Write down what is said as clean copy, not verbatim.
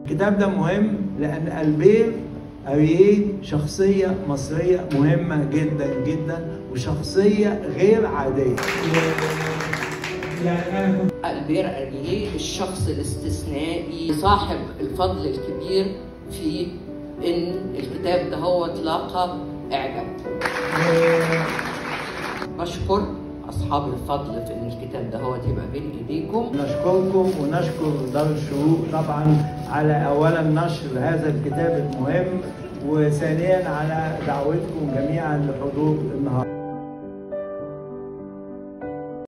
الكتاب ده مهم لأن ألبير أرييه شخصية مصرية مهمة جدا جدا وشخصية غير عادية. ألبير أرييه الشخص الاستثنائي صاحب الفضل الكبير في إن الكتاب ده هو تلاقى إعجاب. بشكر أصحاب الفضل في إن الكتاب ده هو تبقى بين إيديكم. نشكركم ونشكر دار الشروق طبعا على أولا نشر هذا الكتاب المهم، وثانيا على دعوتكم جميعا لحضور النهارده.